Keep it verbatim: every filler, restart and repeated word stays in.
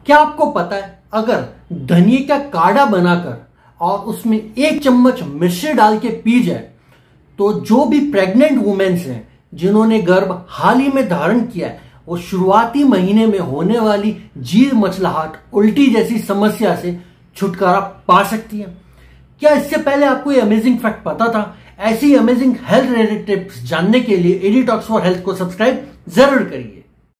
क्या आपको पता है अगर धनिए का काढ़ा बनाकर और उसमें एक चम्मच मिश्री डाल के पी जाए तो जो भी प्रेग्नेंट वुमेन्स हैं जिन्होंने गर्भ हाल ही में धारण किया है वो शुरुआती महीने में होने वाली जीर मचलाहट उल्टी जैसी समस्या से छुटकारा पा सकती है। क्या इससे पहले आपको ये अमेजिंग फैक्ट पता था? ऐसी अमेजिंग हेल्थ रिलेटेड टिप्स जानने के लिए एडी टॉक्स फॉर हेल्थ को सब्सक्राइब जरूर करिए।